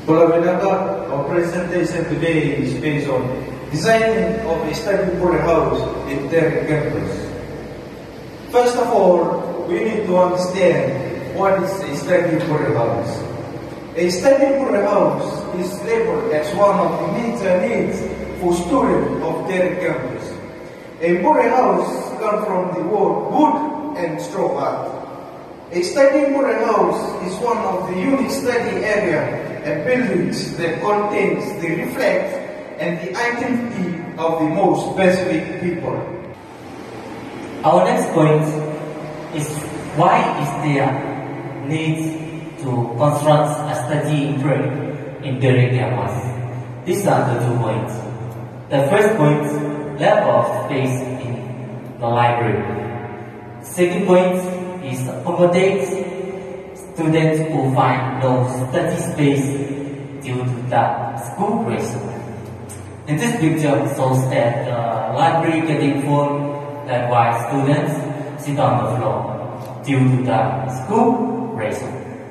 Our presentation today is based on design of a study Bure house in Derrick campus. First of all, we need to understand what is a study Bure house. A study Bure house is labeled as one of the major needs for students of Derrick campus. A Bure house comes from the word wood and straw art. A study Bure house is one of the unique study area and buildings that contains the reflect and the identity of the most specific people. Our next point is why is there need to construct a study Bure in Derrick campus. These are the 2 points. The first point, lack of space in the library. Second point is accommodate students who find no study space due to the school reason. In this picture shows that the library getting full, that's why students sit on the floor due to the school reason.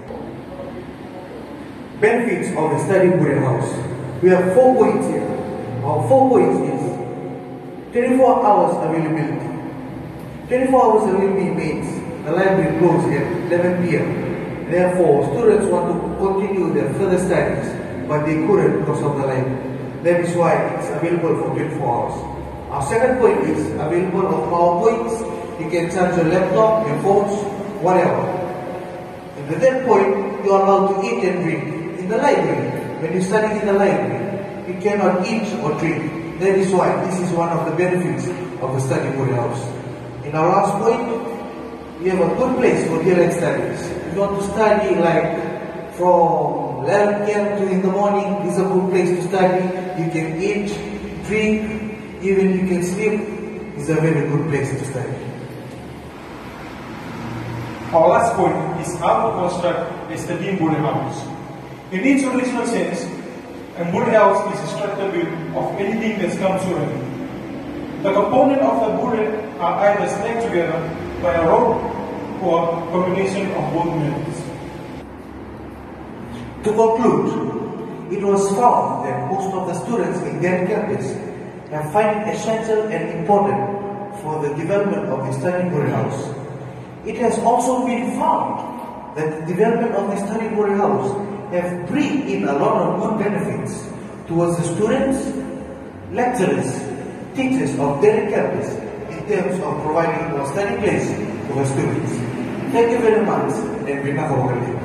Benefits of a study Bure house. We have 4 points here. Our 4 points is 24 hours availability. 24 hours availability means the library closes at 11 p.m. Therefore, students want to continue their further studies, but they couldn't because of the library. That is why it's available for 24 hours. Our second point is available of PowerPoints. You can charge your laptop, your phones, whatever. And the third point, you are allowed to eat and drink in the library. When you study in the library, you cannot eat or drink. That is why this is one of the benefits of the study Bure house. In our last point, we have a good place for daylight studies. If you want to study like from 11 p.m. to in the morning, this is a good place to study. You can eat, drink, even you can sleep. It's a very good place to study. Our last point is how to construct a study Bure house. In its original sense, a Bure house is a structure built of anything that comes to it. The components of the Bure are either snagged together by a rope or a combination of both methods. To conclude, it was found that most of the students in their campus have found it essential and important for the development of the study Bure house. It has also been found that the development of the study Bure house have bring in a lot of good benefits towards the students, lecturers, teachers of their campus in terms of providing a study place for the students. Thank you very much and